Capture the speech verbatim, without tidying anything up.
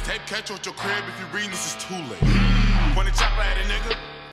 Tape catch you at your crib if you reading this is too late. Point a chopper at a nigga.